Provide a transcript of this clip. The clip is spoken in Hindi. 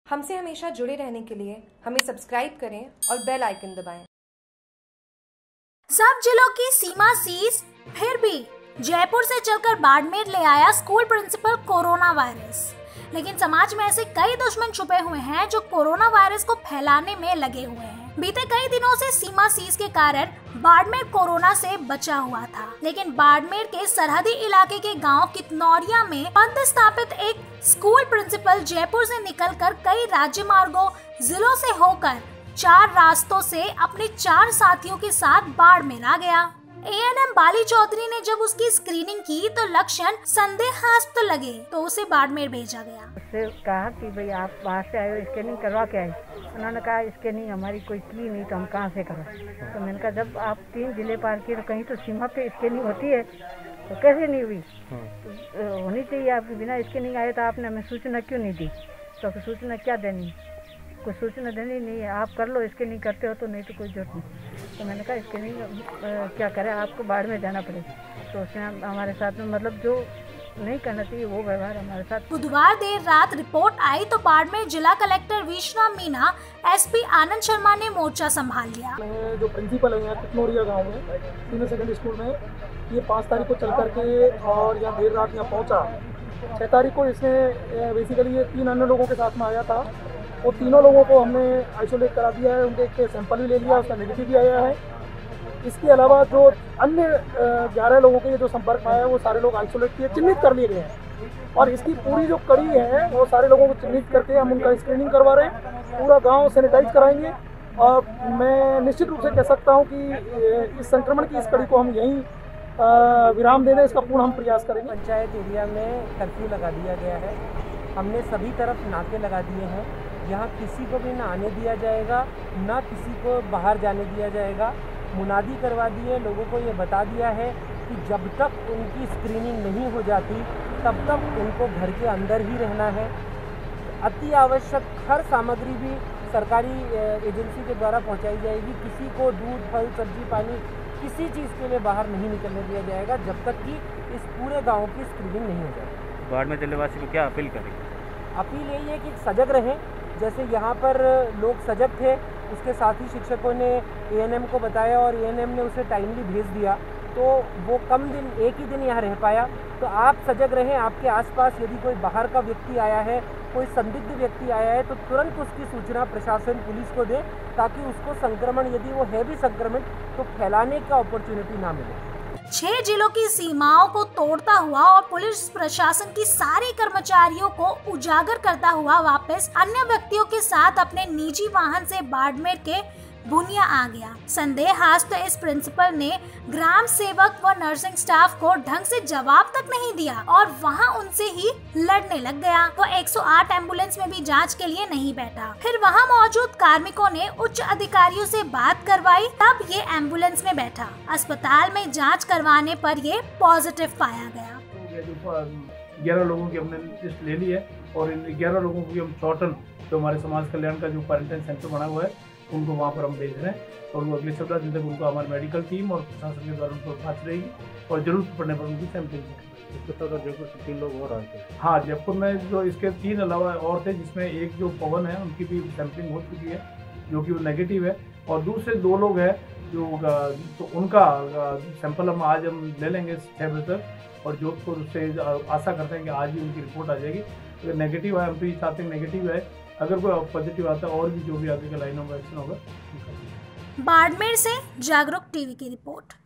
हमसे हमेशा जुड़े रहने के लिए हमें सब्सक्राइब करें और बेल आइकन दबाएं। सब जिलों की सीमा सीज, फिर भी जयपुर से चलकर बाड़मेर ले आया स्कूल प्रिंसिपल कोरोना वायरस। लेकिन समाज में ऐसे कई दुश्मन छुपे हुए हैं जो कोरोना वायरस को फैलाने में लगे हुए हैं। बीते कई दिनों से सीमा सीज के कारण बाड़मेर कोरोना से बचा हुआ था, लेकिन बाड़मेर के सरहदी इलाके के गांव कितनौरिया में पदस्थापित एक स्कूल प्रिंसिपल जयपुर से निकलकर कई राज्य मार्गों, जिलों से होकर 4 रास्तों से अपने 4 साथियों के साथ बाड़मेर आ गया। एएनएम बाली चौधरी ने जब उसकी स्क्रीनिंग की तो लक्षण संदेहास्पद लगे, तो उसे बाड़मेर भेजा गया। उससे कहा कि भाई आप बाहर से आए हो, स्कैनिंग करवा के आए। उन्होंने कहा स्कैनिंग हमारी कोई की नहीं, तो हम कहाँ से करें। तो मैंने कहा जब आप 3 जिले पार किए तो कहीं तो सीमा पे स्कैनिंग होती है, तो कैसे नहीं हुई। तो होनी चाहिए, आपकी बिना स्कैनिंग आए तो आपने हमें सूचना क्यों नहीं दी। तो सूचना क्या देनी, कोई सूचना देनी नहीं है, आप कर लो, स्कैनिंग करते हो तो, नहीं तो कोई जरूरत नहीं। तो मैंने कहा स्कैनिंग क्या करें, आपको बाढ़ में जाना पड़ेगा। तो उसने हमारे साथ में मतलब जो नहीं करना चाहिए वो व्यवहार हमारे साथ। बुधवार देर रात रिपोर्ट आई तो बाड़मेर जिला कलेक्टर विश्राम मीना, एसपी आनंद शर्मा ने मोर्चा संभाल लिया। जो प्रिंसिपल है यहाँ कितनौरिया गाँव में सीनियर सेकेंडरी स्कूल में, ये 5 तारीख को चल करके और यहाँ देर रात यहाँ पहुँचा। 6 तारीख को इसने बेसिकली ये 3 अन्य लोगों के साथ में आया था। वो तीनों लोगों को हमने आइसोलेट करा दिया है, उनके एक सैंपल भी ले लिया, उसका नेगेटिव भी आया है। इसके अलावा जो अन्य 11 लोगों के जो संपर्क में आया है वो सारे लोग आइसोलेट किए, चिन्हित कर लिए गए हैं। और इसकी पूरी जो कड़ी है वो सारे लोगों को चिन्हित करके हम उनका स्क्रीनिंग करवा रहे हैं, पूरा गांव सैनिटाइज कराएंगे। और मैं निश्चित रूप से कह सकता हूं कि इस संक्रमण की इस कड़ी को हम यहीं विराम देने, इसका पूर्ण हम प्रयास करेंगे। पंचायत एरिया में कर्फ्यू लगा दिया गया है, हमने सभी तरफ नाके लगा दिए हैं। यहाँ किसी को भी ना आने दिया जाएगा, ना किसी को बाहर जाने दिया जाएगा। मुनादी करवा दिए, लोगों को ये बता दिया है कि जब तक उनकी स्क्रीनिंग नहीं हो जाती तब तक उनको घर के अंदर ही रहना है। अति आवश्यक हर सामग्री भी सरकारी एजेंसी के द्वारा पहुंचाई जाएगी। किसी को दूध, फल, सब्जी, पानी किसी चीज़ के लिए बाहर नहीं निकलने दिया जाएगा जब तक कि इस पूरे गाँव की स्क्रीनिंग नहीं हो जाएगी। बाढ़ में जिलेवासी को क्या अपील करेंगे? अपील यही है कि सजग रहें, जैसे यहाँ पर लोग सजग थे, उसके साथ ही शिक्षकों ने एएनएम को बताया और एएनएम ने उसे टाइमली भेज दिया, तो वो कम दिन, एक ही दिन यहाँ रह पाया। तो आप सजग रहें, आपके आसपास यदि कोई बाहर का व्यक्ति आया है, कोई संदिग्ध व्यक्ति आया है, तो तुरंत उसकी सूचना प्रशासन, पुलिस को दे, ताकि उसको संक्रमण, यदि वो है भी संक्रमित, तो फैलाने का अपॉर्चुनिटी ना मिले। 6 जिलों की सीमाओं को तोड़ता हुआ और पुलिस प्रशासन की सारे कर्मचारियों को उजागर करता हुआ वापस अन्य व्यक्तियों के साथ अपने निजी वाहन से बाड़मेर के बुनिया आ गया। संदेहास्पद इस प्रिंसिपल ने ग्राम सेवक व नर्सिंग स्टाफ को ढंग से जवाब तक नहीं दिया और वहां उनसे ही लड़ने लग गया। वो 108 एम्बुलेंस में भी जांच के लिए नहीं बैठा। फिर वहां मौजूद कार्मिकों ने उच्च अधिकारियों से बात करवाई, तब ये एम्बुलेंस में बैठा। अस्पताल में जाँच करवाने पर ये पॉजिटिव पाया गया। 11 लोगों की हमने लिस्ट ले ली है और इन 11 लोगों को हम शॉर्टन, जो हमारे समाज कल्याण का जो क्वारंटाइन सेंटर बना हुआ है, उनको वहाँ पर हम भेज रहे हैं। और वो अगले 14 दिन तक उनको हमारी मेडिकल टीम और प्रशासन के द्वारा उनको जांच रहेगी और जरूरत पड़ने पर उनकी सैंपलिंग करेंगे। इसके साथ जयपुर से 3 लोग और आए थे। हाँ, जयपुर में जो इसके 3 अलावा और थे, जिसमें एक जो पवन है उनकी भी सैंपलिंग हो चुकी है, जो कि वो नेगेटिव है। और दूसरे 2 लोग हैं जो, तो उनका सैंपल हम आज हम ले लेंगे 6 बजे तक, और जोधपुर से आशा करते हैं कि आज ही उनकी रिपोर्ट आ जाएगी। अगर नेगेटिव है, हम तो ये चाहते हैं नेगेटिव है, अगर कोई पॉजिटिव आता है और भी जो भी आगे का लाइन ऑफ एक्शन होगा। बाड़मेर से जागरूक टीवी की रिपोर्ट।